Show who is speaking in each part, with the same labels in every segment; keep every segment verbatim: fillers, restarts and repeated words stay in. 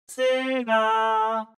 Speaker 1: せが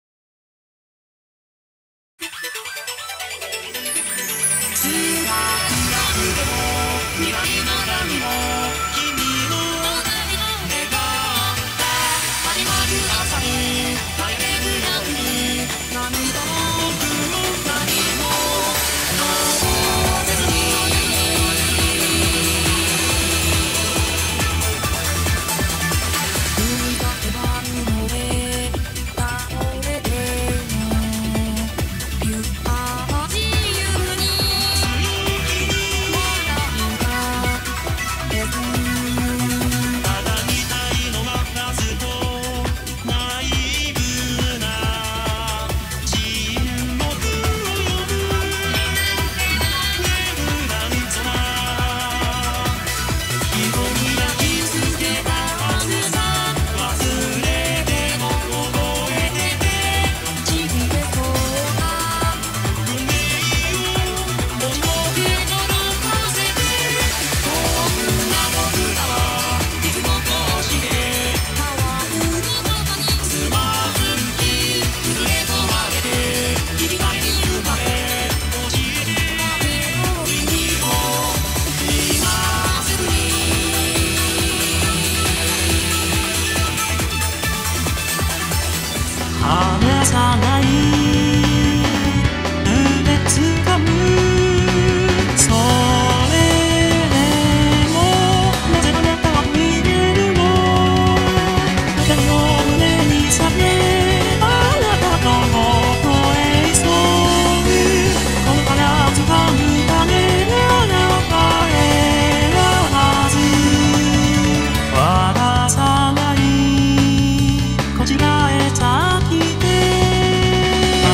Speaker 1: 離さない胸つかむそれでもなぜあなたは見えるの二人の胸にさめあなたと微笑みそうこの花を掴むためあなたへ選ばず渡さないこちらへ先で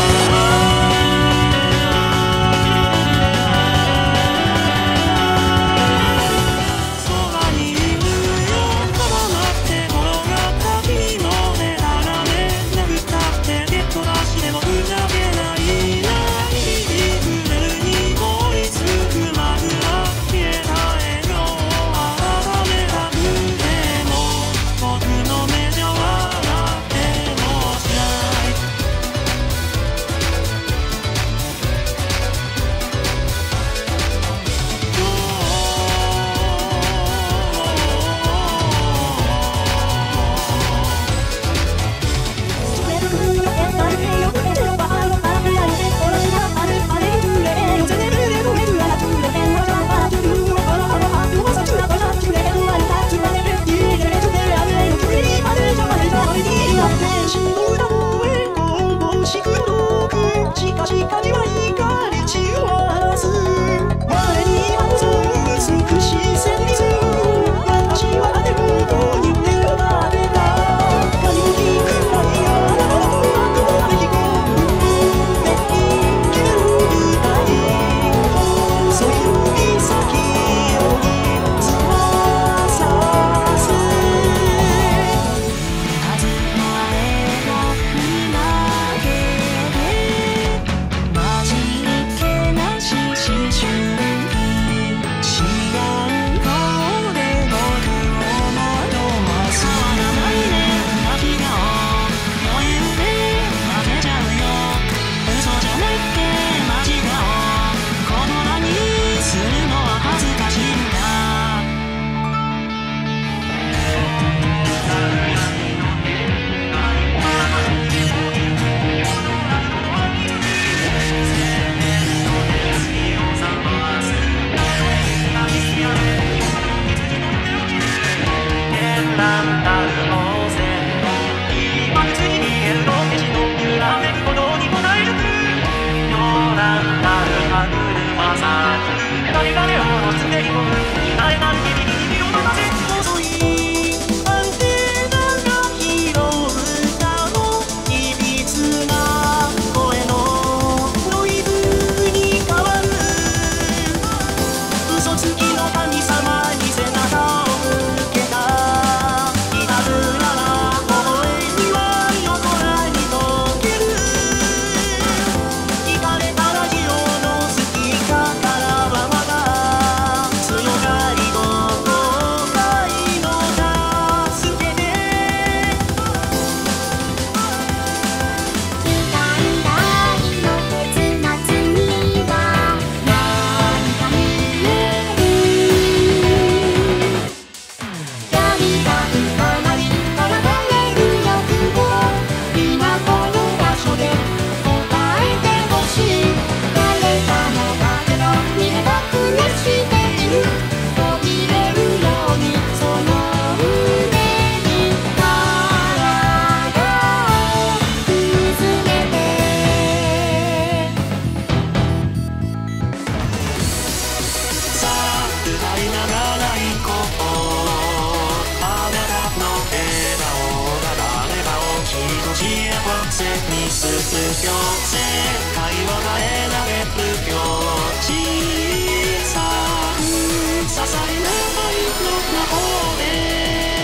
Speaker 1: 世界を変えられるよ小さく支えないの魔法で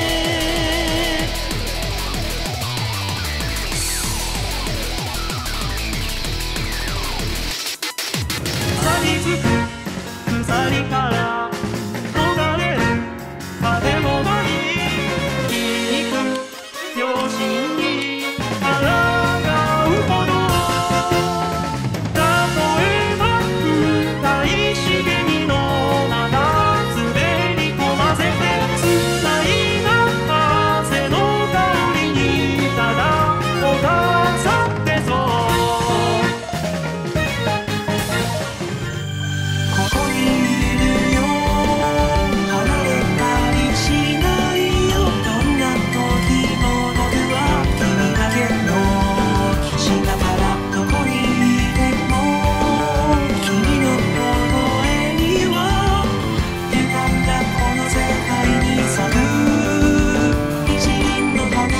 Speaker 1: 錆びつく鎖から逃れる風もない筋肉両親に抗うほど例えば深い茂みの中滑り込ませて繋いだ汗の香りにただお母さんってそうここにいるよ離れたりしないよどんな時も僕は君だけの騎士だからどこにいても君の声には歪んだこの世界に咲く一輪の花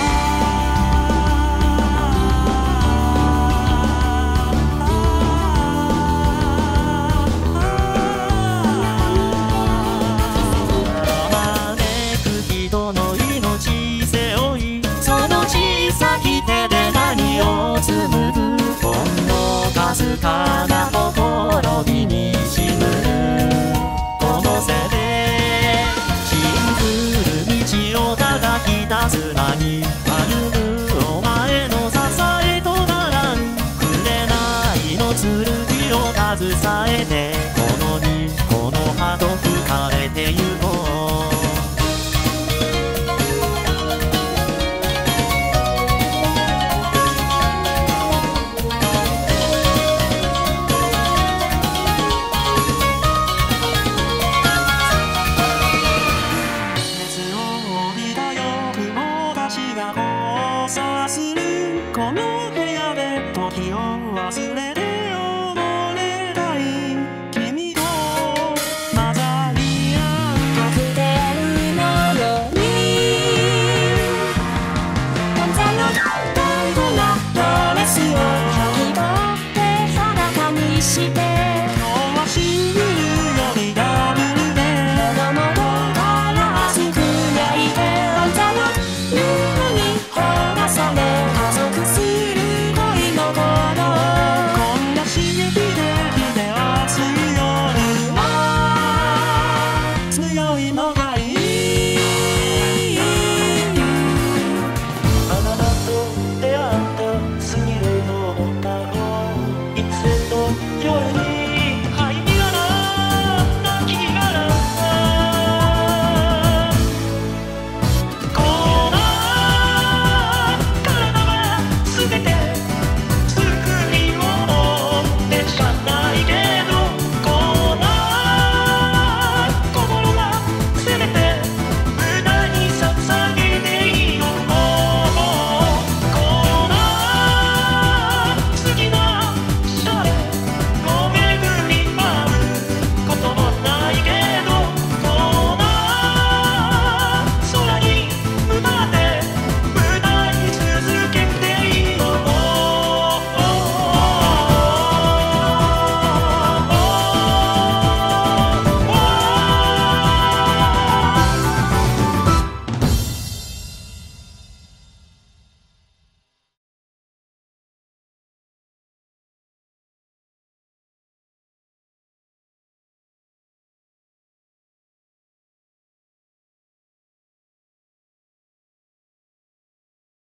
Speaker 1: 招く人の命背負いその小さき手で何を紡ぐほんのかすかなほころびにしむこの背でシンプル道をただひたすらに歩むお前の支えとならん紅の剣を携えてこの身この葉と吹かれてゆこうが交差するこの部屋で時を忘れて